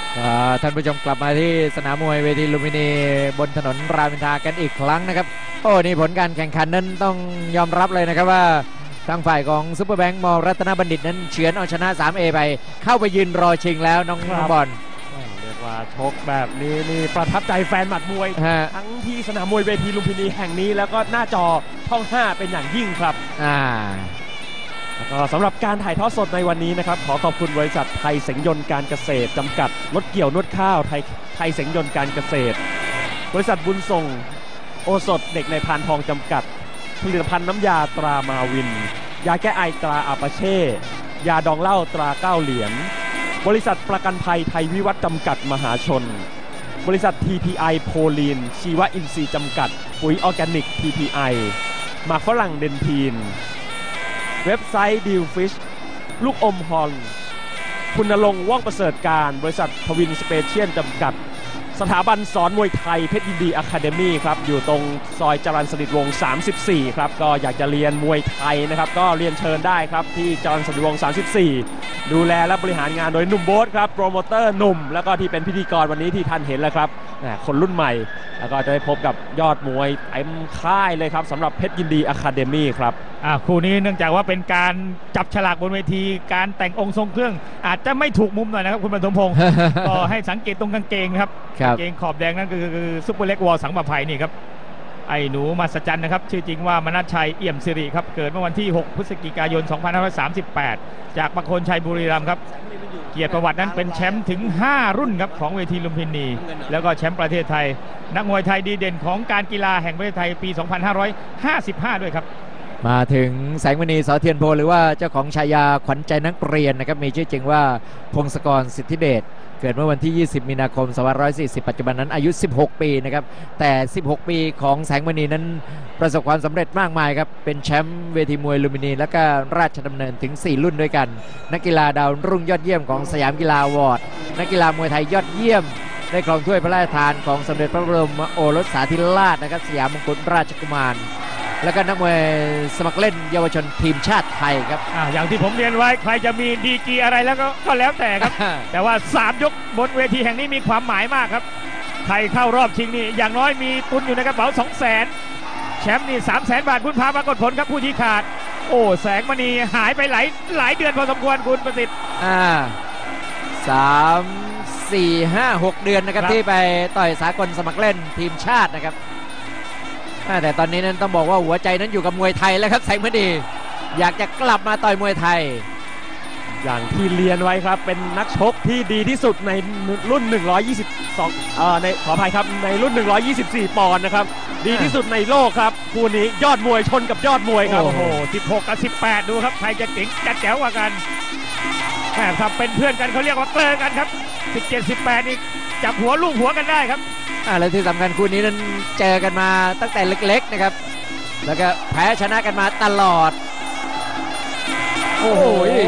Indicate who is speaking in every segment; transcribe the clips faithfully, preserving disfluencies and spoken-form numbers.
Speaker 1: ท่านผู้ชมกลับมาที่สนามมวยเวทีลุมพินีบนถนนรามอินทรากันอีกครั้งนะครับโอ้นี่ผลการแข่งขันนั้นต้องยอมรับเลยนะครับว่าทางฝ่ายของซุปเปอร์แบงค์มอรัตนบัณฑิตนั้นเฉือนเอาชนะ ทรี เอ ไปเข้าไปยืนรอชิงแล้วน้องบอล
Speaker 2: เรียกว่าชกแบบนี้นี่ประทับใจแฟนหมัดมวยทั้งที่สนามมวยเวทีลุมพินีแห่งนี้แล้วก็หน้าจอช่องห้าเป็นอย่างยิ่งครับ
Speaker 1: อ่า
Speaker 2: แล้วก็สำหรับการถ่ายทอดสดในวันนี้นะครับขอขอบคุณบริษัทไทยเสงยนต์การเกษตรจำกัดรถเกี่ยวนวดข้าวไทยไทยเสงยนต์การเกษตรบริษัทบุญส่งโอสถเด็กในพานทองจำกัดผลิตภัณฑ์น้ำยาตรามาวินยาแก้ไอตราอาปาเช่ยาดองเหล้าตราเก้าเหรียญบริษัทประกันภัยไทยวิวัฒน์จำกัดมหาชนบริษัท ที พี ไอ โพลีนชีวอินทรีย์จำกัดปุ๋ยออร์แกนิก ที พี ไอ หมากฝรั่งเดนทีนเว็บไซต์ดิวฟิชลูกอมฮอลคุณณรงค์ว่องประเสริฐการบริษัททวินสเปเชียลจำกัดสถาบันสอนมวยไทยเพชรยินดีอะคาเดมี่ครับอยู่ตรงซอยจรัญสนิทวงศ์สามสิบสี่ครับก็อยากจะเรียนมวยไทยนะครับก็เรียนเชิญได้ครับที่จรัญสนิทวงศ์สามสิบสี่ดูแลและบริหารงานโดยหนุ่มโบ๊ทครับโปรโมเตอร์หนุ่มแล้วก็ที่เป็นพิธีกรวันนี้ที่ท่านเห็นแล้วครับคนรุ่นใหม่แล้วก็จะได้พบกับยอดมวยเต็มค่ายเลยครับสำหรับเพชรยินดีอะคาเดมี่ครับ
Speaker 3: คู่นี้เนื่องจากว่าเป็นการจับฉลากบนเวทีการแต่งองค์ทรงเครื่องอาจจะไม่ถูกมุมหน่อยนะครับคุณบรรทมพงศ์ ก็ให้สังเกตตรงกางเกงครับกางเกงขอบแดงนั่นคือซุปเปอร์เล็กวอร์สังประภัยนี่ครับไอ้หนูมหัศจรรย์นะครับชื่อจริงว่ามนัสชัยเอี่ยมสิริครับเกิดเมื่อวันที่หกพฤศจิกายนสองพันห้าร้อยสามสิบแปดจากประโคนชัยบุรีรัมย์ครับเกียรติประวัตินั้นเป็นแชมป์ถึงห้ารุ่นครับของเวทีลุมพินีแล้วก็แชมป์ประเทศไทยนักมวยไทยดีเด่นของการกีฬาแห่งประเทศไทยปีสองพันห้าร้อยห้าสิบห้าด้วยครับ
Speaker 1: มาถึงแสงมณีสอเทียนโพหรือว่าเจ้าของฉายาขวัญใจนักเรียนนะครับมีชื่อจริงว่าพงศกรสิทธิเดชเกิดเมื่อวันที่ยี่สิบมีนาคมสองพันห้าร้อยสี่สิบปัจจุบันนั้นอายุสิบหกปีนะครับแต่สิบหกปีของแสงมณีนั้นประสบความสำเร็จมากมายครับเป็นแชมป์เวทีมวยลุมพินีและก็ราชดำเนินถึงสี่รุ่นด้วยกันนักกีฬาดาวรุ่งยอดเยี่ยมของสยามกีฬาอวอร์ดนักกีฬามวยไทยยอดเยี่ยมได้ครองถ้วยพระราชทานของสมเด็จพระบรมโอรสสาธิราชนะครับสยามมงกุฎราชกุมารแล้วก็นักมวยสมัครเล่นเยาวชนทีมชาติไทยครับ
Speaker 3: อ, อย่างที่ผมเรียนไว้ใครจะมีดีกรีอะไรแล้วก็ก็แล้วแต่ครับ แต่ว่าสามยกบนเวทีแห่งนี้มีความหมายมากครับใครเข้ารอบชิงนี่อย่างน้อยมีทุนอยู่ในกระเป๋า สองแสน แชมป์นี่ สามแสน บาทคุณพาปรากฏผลครับผู้ชี้ขาดโอ้แสงมณีหายไปหลายหลายเดือนพอสมควรคุณประสิทธิ์
Speaker 1: อ่าสาม สี่ ห้า หกเดือนนะครับที่ไปต่อยสากลสมัครเล่นทีมชาตินะครับแต่ตอนนี้นั้นต้องบอกว่าหัวใจนั้นอยู่กับมวยไทยแล้วครับแสงมณีอยากจะกลับมาต่อยมวยไทย
Speaker 2: อย่างที่เรียนไว้ครับเป็นนักชกที่ดีที่สุดในรุ่นหนึ่งร้อยยี่สิบสองเอ่อในขออภัยครับในรุ่นหนึ่งร้อยยี่สิบสี่ปอนด์นะครับดีที่สุดในโลกครับคู่นี้ยอดมวยชนกับยอดมวยครับ
Speaker 3: โอ้โหสิบหกกับสิบแปดดูครับใครจะเก่งจะแจ๋วกว่ากันแม่ครับเป็นเพื่อนกันเขาเรียกว่าเกลอกันครับสิบเจ็ด สิบแปดนี่จับหัวลูกหัวกันได้ครับ
Speaker 1: อ่าและที่สำคัญคู่นี้นั้นเจอกันมาตั้งแต่เล็กๆนะครับแล้วก็แพ้ชนะกันมาตลอด
Speaker 3: โอ้โห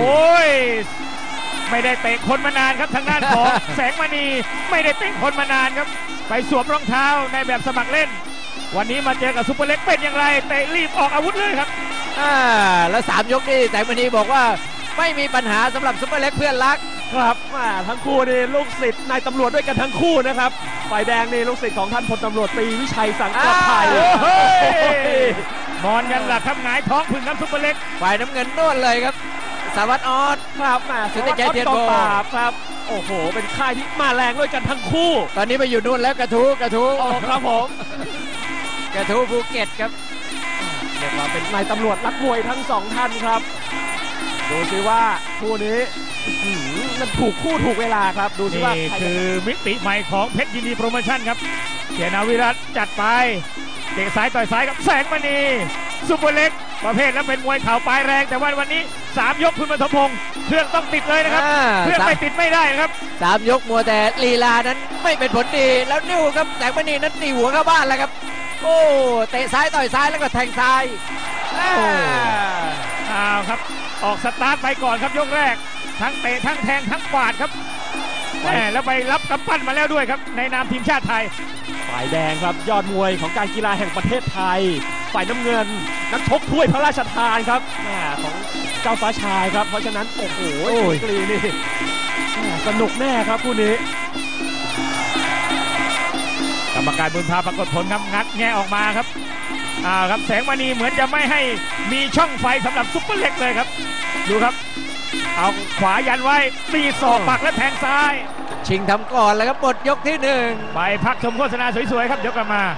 Speaker 3: ไม่ได้เตะคนมานานครับทางด้านของ แสงมณีไม่ได้เตะคนมานานครับไปสวมรองเท้าในแบบสมัครเล่นวันนี้มาเจอกับซุปเปอร์เล็กเป็นอย่างไรเตะรีบออกอาวุธเลยครับ
Speaker 1: อ่าแล้วสามยกนี่แสงมณีบอกว่าไม่มีปัญหาสำหรับซุปเปอร์เล็กเพื่อนรัก
Speaker 2: ครับทั้งคู่นี่ลูกศิษย์นายตำรวจด้วยกันทั้งคู่นะครับฝ่ายแดงนี่ลูกศิษย์ของท่านพลตำรวจตรีวิชัยสังประภัย
Speaker 3: นอนกันล่ะครับหงายท้องพึ่งน้ำซุปเปอร์เล็ก
Speaker 1: ฝ่ายน้ำเงินโน่นเลยครับสวัสดิ์ออด
Speaker 2: ครับ
Speaker 1: สุดใจเทียนโบ
Speaker 2: ครับโอ้โหเป็นค่ายที่มาแรงด้วยกันทั้งคู่
Speaker 1: ตอนนี้ไปอยู่นู่นแล้วกระทู้กระทู้
Speaker 2: ครับผม
Speaker 1: กระทู้ภูเก็ตครับ
Speaker 2: เรียกว่าเป็นนายตำรวจรักมวยทั้งสองท่านครับดูสิว่าคู่นี้มันถูกคู่ถูกเวลาครับดูสิว่า
Speaker 3: นี่คือมิติใหม่ของเพชรยินดีโปรโมชั่นครับเกียรตินาวิรัตจัดไปเตะซ้ายต่อยซ้ายกับแสงมณีซุปเปอร์เล็กประเภทแล้วเป็นมวยเข่าปลายแรงแต่ว่าวันนี้สามยกคุณปฐมพงศ์เครื่องต้องติดเลยนะครับเครื่องไม่ติดไม่ได้ครับ
Speaker 1: สามยกมัวแต่ลีลานั้นไม่เป็นผลดีแล้วนิ้วครับแสงมณีนั้นตีหัวเข้าบ้านแล้วครับโอ้เตะซ้ายต่อยซ้ายแล้วก็แทงซ้าย
Speaker 3: อ้าวครับออกสตาร์ทไปก่อนครับยกแรกทั้งเตะทั้งแทงทั้งกวาดครับแหมแล้วไปรับกำปั้นมาแล้วด้วยครับในนามทีมชาติไทย
Speaker 2: ฝ่ายแดงครับยอดมวยของการกีฬาแห่งประเทศไทยฝ่ายน้ำเงินนักชกถ้วยพระราชทานครับของเจ้าฟ้าชายครับเพราะฉะนั้นโอ้โหกรีนี่สนุกแน่ครับคู่นี้
Speaker 3: กรรมการบุญพาปรากฏผลครับงัดแงะออกมาครับอ่าครับแสงมณีเหมือนจะไม่ให้มีช่องไฟสำหรับซุปเปอร์เล็กเลยครับดูครับเอาขวายันไว้ตีศอกปักและแทงซ้าย
Speaker 1: ชิงทำก่อนแล้วครับหมดยกที่หนึ่ง
Speaker 3: ไปพักชมโฆษณาสวยๆครับเดี๋ยวกลับมา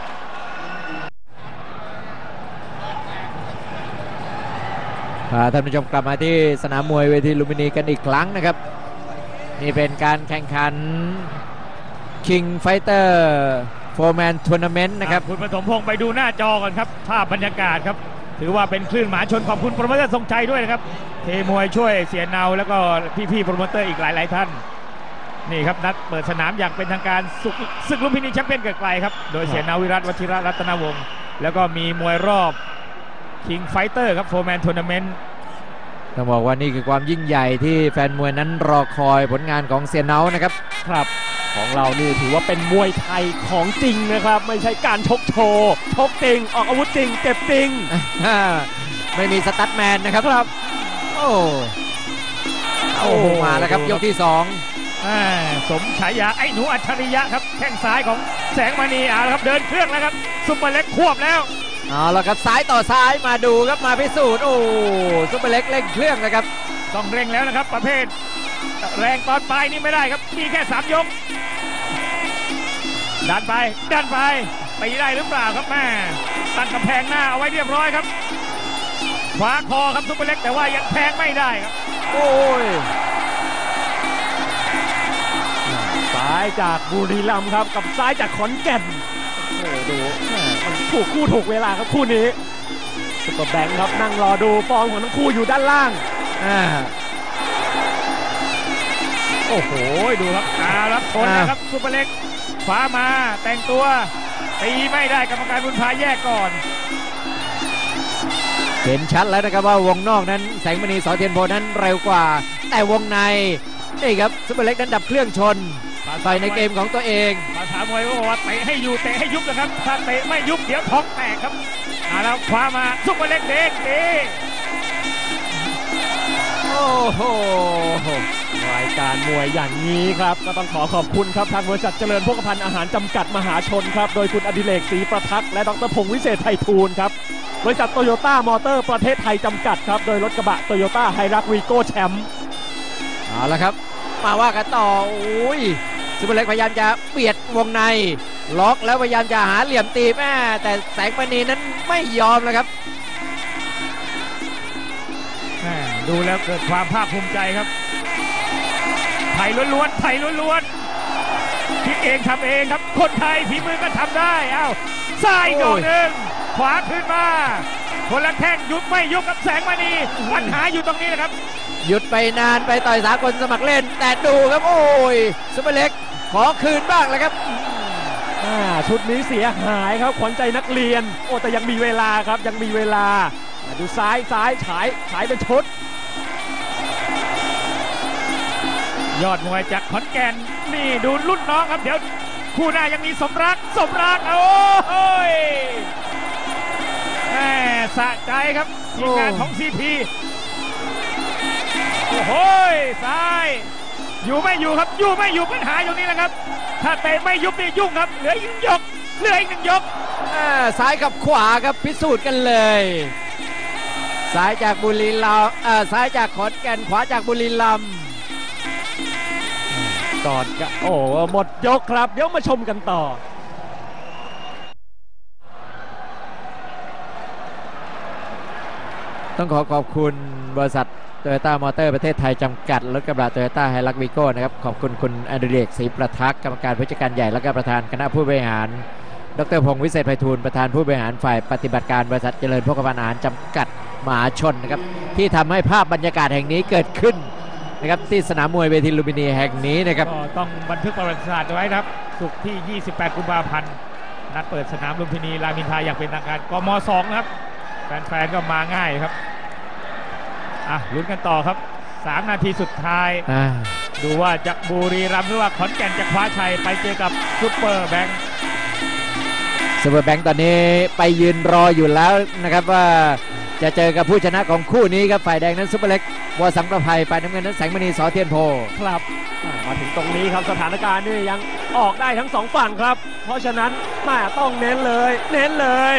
Speaker 1: พาท่านผู้ชมกลับมาที่สนามมวยเวทีลุมพินีกันอีกครั้งนะครับนี่เป็นการแข่งขัน King Fighter โฟร์แมน Tournament นะครับ
Speaker 3: คุณปฐมพงศ์ไปดูหน้าจอก่อนครับภาพบรรยากาศครับถือว่าเป็นคลื่นหมาชนขอบคุณโปรโมเตอร์ทรงชัยด้วยนะครับเทมวยช่วยเสียเนาแล้วก็พี่ๆโปรโมเตอร์อีกหลายๆท่านนี่ครับนัดเปิดสนามอย่างเป็นทางการศึกลุมพินีแชมเปี้ยนเกิดไกลครับโดยเสียเนาวิรัตวชิระรัตนวงศ์แล้วก็มีมวยรอบ King Fighter ครับโฟร์แมน Tournament
Speaker 1: ต้องบอกว่านี่คือความยิ่งใหญ่ที่แฟนมวยนั้นรอคอยผลงานของเสียเนานะครับ
Speaker 2: ครับของเรานี่ถือว่าเป็นมวยไทยของจริงนะครับไม่ใช่การชกโชว์ชกจริงออกอาวุธจริงเจ็บจริง
Speaker 1: ไม่มีสตั๊ดแมนนะครับครับโอ้โอ้มาแล้วครับยกที่สอง
Speaker 3: สมฉายาไอ้หนูอัจฉริยะครับแข้งซ้ายของแสงมณีเอาละครับเดินเครื่องแล้วครับซุปเปอร์เล็กควบแล้ว
Speaker 1: เอาละครับซ้ายต่อซ้ายมาดูครับมาพิสูจน์โอ้ซุปเปอร์เล็กเร่งเครื่องนะครับ
Speaker 3: ต้องเร่งแล้วนะครับประเภทแรงตอนปลายนี่ไม่ได้ครับมีแค่สามยกดันไปดันไปตีได้หรือเปล่าครับแม่ตั้งกำแพงหน้าเอาไว้เรียบร้อยครับขวาคอครับซุปเปอร์เล็กแต่ว่ายังแทงไม่ได้ครับ
Speaker 1: โอ้ย
Speaker 2: ซ้ายจากบุรีรัมย์ครับกับซ้ายจากขอนแก่นโอ้ดูมันถูกคู่ถูกเวลาครับคู่นี้ซุปเปอร์แบงค์ครับนั่งรอดูฟอร์มของทั้งคู่อยู่ด้านล่าง
Speaker 1: อ่า
Speaker 3: โอ้โหดูครับอารับชนนะครับซุปเปอร์เล็กขวามาแต่งตัวตีไม่ได้กรรมการบุญพาแยกก่อน
Speaker 1: เห็นชัดแล้วนะครับว่าวงนอกนั้นแสงมณีสอเทียนโพนั้นเร็วกว่าแต่วงในนี่ครับซุปเปอร์เล็กนั้นดับเครื่องชนไปในเกมของตัวเอง
Speaker 3: ภาษามวยก็บอกว่าเตะให้อยู่เตะให้ยุบนะครับถ้าเตะไม่ยุบเดี๋ยวท้องแตกครับมาแล้วขวามาซุปเปอร์เล็กเด็กเอ
Speaker 1: โอ้โห
Speaker 2: รายการมวยอย่างนี้ครับก็ต้องขอขอบคุณครับทางบริษัทเจริญโภคภัณฑ์อาหารจำกัดมหาชนครับโดยคุณอดิเรกศรีประทักษ์และดรพงษ์วิเศษไพฑูรย์ครับบริษัทโตโยต้ามอเตอร์ประเทศไทยจำกัดครับโดยรถกระบะโตโยต้าไฮรักวีโก้แชมป์
Speaker 1: เอาละครับมาว่ากันต่อโอ้ยซุปเปอร์เล็กพยายามจะเบียดวงในล็อกแล้วพยายามจะหาเหลี่ยมตีแม่แต่แสงมณีนั้นไม่ยอมเลยครับ
Speaker 3: ดูแล้วเกิดความภาคภูมิใจครับไทยล้วนๆไทยล้วนๆคิดเองทำเองครับคนไทยฝีมือก็ทำได้อ้าวซ้ายดอกหนึ่งขวาขึ้นมาคนละแข้งยุบไม่ยุบกับแสงมณีปัญหาอยู่ตรงนี้นะครับ
Speaker 1: หยุดไปนานไปต่อยสากลสมัครเล่นแต่ดูครับโอ้ยซุปเปอร์เล็กขอคืนบ้างแล้วครับ
Speaker 2: ชุดนี้เสียหายครับขวัญใจนักเรียนโอ้แต่ยังมีเวลาครับยังมีเวลาดูซ้ายซ้ายฉายฉายเป็นชุด
Speaker 3: ยอดมวยจากขอนแก่นนี่ดูรุ่นน้องครับเดี๋ยวคู่หน้ายังมีสมรักสมรักโอ้ยแหมสะใจครับทีมงานของซีพีโอ้โหซ้ายอยู่ไม่อยู่ครับอยู่ไม่อยู่ปัญหาอยู่นี่แหละครับถ้าเตะไม่ยุบนี่ยุ่งครับเหลืออีกหนึ่งยกเหลืออีกหนึ่งยก
Speaker 1: ซ้ายกับขวาครับพิสูจน์กันเลยซ้ายจากบุรีรัมย์ซ้ายจากขอนแก่นขวาจากบุรีรัมย์
Speaker 2: ก่อนก็โอ้หมดยกครับเดี๋ยวมาชมกันต่อ
Speaker 1: ต้องขอขอบคุณบริษัทโตโยต้ามอเตอร์ประเทศไทยจำกัดรถกระบะโตโยต้าไฮรักวีโก้นะครับขอบคุณคุณอดิเรกศรีประทักษ์กรรมการผู้จัดการใหญ่และก็ประธานคณะผู้บริหารดรพงษ์วิเศษไพฑูรย์ประธานผู้บริหารฝ่ายปฏิบัติการบริษัทเจริญโภคภัณฑ์อาหารจำกัดมหาชนนะครับที่ทำให้ภาพบรรยากาศแห่งนี้เกิดขึ้นนะครับที่สนามมวยเวทีลุมพินีแห่งนี้นะครับ
Speaker 3: ต้องบันทึกประวัติศาสตร์ไว้ครับศุกร์ที่ยี่สิบแปดกุมภาพันธ์นัดเปิดสนามลุมพินีรามอินทราอย่างเป็นทางการกมสองนะครับแฟนๆก็มาง่ายครับอ่ะลุ้นกันต่อครับสามนาทีสุดท้ายดูว่าจะบุรีรัมย์หรือว่าขอนแก่นจะคว้าชัยไปเจอกับซุปเปอร์แบงค์
Speaker 1: ซุปเปอร์แบงค์ตอนนี้ไปยืนรออยู่แล้วนะครับว่าจะเจอกับผู้ชนะของคู่นี้ครับฝ่ายแดงนั้นซุปเปอร์เล็กวอสังประภัยฝ่ายน้ำเงินนั้นแสงมณีสอเทียนโพ
Speaker 2: ครับมาถึงตรงนี้ครับสถานการณ์นี่ยังออกได้ทั้งสองฝั่งครับเพราะฉะนั้นมาต้องเน้นเลยเน้นเลย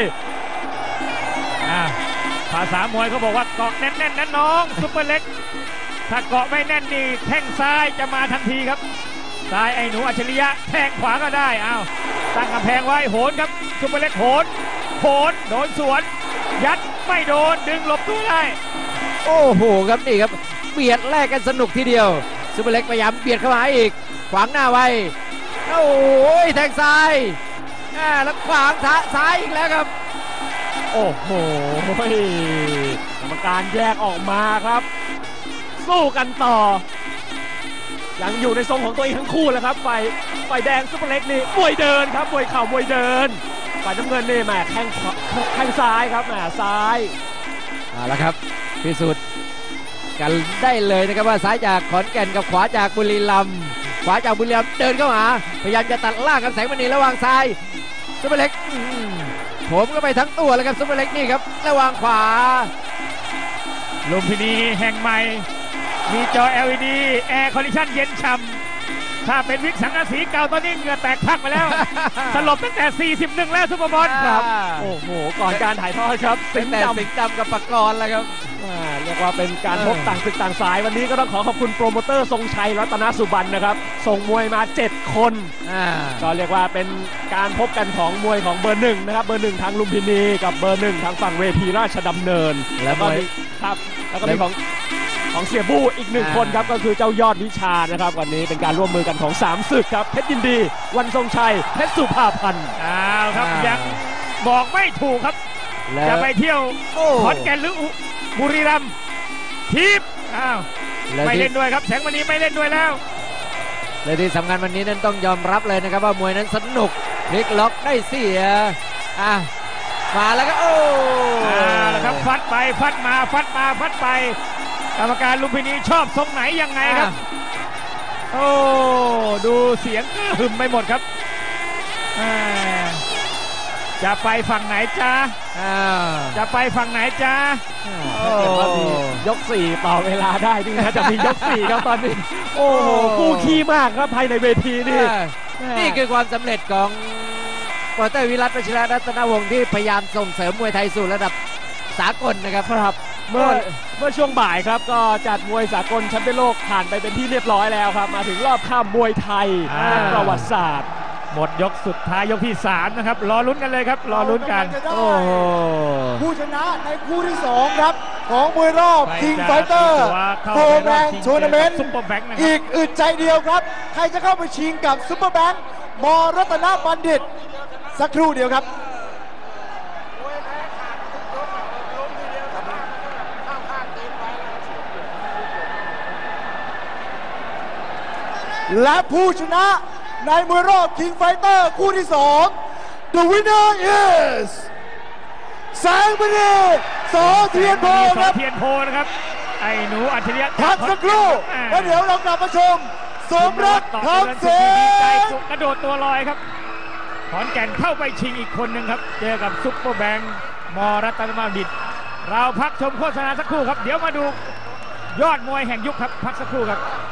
Speaker 3: ภาษามวยเขาบอกว่าเกาะแน่นๆนะน้องซุปเปอร์เล็กถ้าเกาะไม่แน่นนี่แข้งซ้ายจะมาทันทีครับซ้ายไอ้หนูอัจฉริยะแทงขวาก็ได้อ้าวตั้งกำแพงไว้โหนครับซุปเปอร์เล็กโหนโหนโดนสวนยัดไม่โดนดึงหลบตัวได้
Speaker 1: โอ้โหครับนี่ครับเบียดแลกกันสนุกทีเดียวซุปเปอร์เล็กพยายามเบียดเข้ามาอีกขวางหน้าไว้โอ้ยแทงซ้ายแล้วขวางซ้ายอีกแล้วครับ
Speaker 2: โอ้โหกรรมการแยกออกมาครับสู้กันต่อยังอยู่ในทรงของตัวเองทั้งคู่แหละครับฝ่ายฝ่ายแดงซุปเปอร์เล็กนี่มวยเดินครับมวยเข่ามวยเดินฝ่ายน้ำเงินนี่แหมแข้งแข้งซ้ายครับแหมซ้าย
Speaker 1: เอาละครับพิสูจน์กันได้เลยนะครับว่าซ้ายจากขอนแก่นกับขวาจากบุรีรัมย์ขวาจากบุรีรัมย์เดินเข้ามาพยายามจะตัดล่างกับแสงมณีระหว่างซ้ายซุปเปอร์เล็กผมก็ไปทั้งตัวแล้วครับซุปเปอร์เล็กนี่ครับระหว่างขวา
Speaker 3: ลุมพินีแห่งใหม่มีจอ แอล อี ดี แอร์คอนดิชั่นเย็นฉ่ำถ้าเป็นวิกสังกะสีเก่าตอนนี้เหงื่อแตกพักไปแล้วสลบตั้งแต่สี่สิบเอ็ดแล้วซุปเปอร์บอล
Speaker 2: ครับโอ้โหก่อนการถ่ายทอดครับ
Speaker 1: สิงห์ดำสิงห์ดำกับปากรแล้วครับ
Speaker 2: เรียกว่าเป็นการพบต่างศึกต่างสายวันนี้ก็ต้องขอขอบคุณโปรโมเตอร์ทรงชัยรัตนสุบรรณนะครับส่งมวยมาเจ็ดคนก็เรียกว่าเป็นการพบกันของมวยของเบอร์หนึ่งนะครับเบอร์หนึ่งทางลุมพินีกับเบอร์หนึ่งทางฝั่งเวทีราชดำเนินแล้วก็ครับแล้วก็มีของของเสียบู้อีกหนึ่งคนครับก็คือเจ้ายอดวิชานะครับวันนี้เป็นการร่วมมือกันของสามศึกครับเพชรยินดีวันทรงชัยเพชรสุภาพันธ์
Speaker 3: อ้าวครับยังบอกไม่ถูกครับจะไปเที่ยวขอนแก่นหรือบุรีรัมย์ทีมอ้าวไม่เล่นด้วยครับแสงมณีไม่เล่นด้วยแล้ว
Speaker 1: และที่สำคัญวันนี้นั้นต้องยอมรับเลยนะครับว่ามวยนั้นสนุกพลิกล็อกได้เสียอ่ะมาแล้วก็โอ้
Speaker 3: แล้วครับฟัดไปฟัดมาฟัดมาฟัดไปกรรมการลุมพินีชอบทรงไหนยังไงครับโอ้ดูเสียงหึมไปหมดครับจะไปฝั่งไหนจ้าจะไปฝั่งไหนจ้า
Speaker 2: ถ้าเกิดว่ามียกสี่ต่อเวลาได้นี่นะจะมียกสี่ครับตอนนี้โอ้โหคู่ขี้มากครับภายในเวทีนี่
Speaker 1: นี่คือความสำเร็จของโปรเตอร์วิรัต วชิรรัตนวงศ์ที่พยายามส่งเสริมมวยไทยสู่ระดับสากลนะครับ
Speaker 2: ครับเมื่อเมื่อช่วงบ่ายครับก็จัดมวยสากลแชมเปี้ยนโลกผ่านไปเป็นที่เรียบร้อยแล้วครับมาถึงรอบข้ามมวยไทยประวัติศาสตร์
Speaker 3: หมดยกสุดท้ายยกที่สามนะครับรอลุ้นกันเลยครับรอลุ้นกันโอ้โห
Speaker 4: ผู้ชนะในคู่ที่สองครับของมวยรอบ King Fighter โปรแบงค์ทัวร์นาเมนต์อีกอึดใจเดียวครับใครจะเข้าไปชิงกับซุปเปอร์แบงค์มรัตนบัณฑิตสักครู่เดียวครับและผู้ชนะในมวยรอบ King Fighter คู่ที่สอง The winner is แสงมณีสอเทียนโพครับ
Speaker 3: เทียนโพนะครับไอ้หนูอัจฉริยะ
Speaker 4: พักสักครู่แล้วเดี๋ยวเรากลับมาชมสมรักคำเส
Speaker 3: งกระโดดตัวลอยครับขอนแก่นเข้าไปชิงอีกคนหนึ่งครับเจอกับซุปเปอร์แบงค์มรัตนบัณฑิตเราพักชมโฆษณาสักครู่ครับเดี๋ยวมาดูยอดมวยแห่งยุคครับพักสักครู่ครับ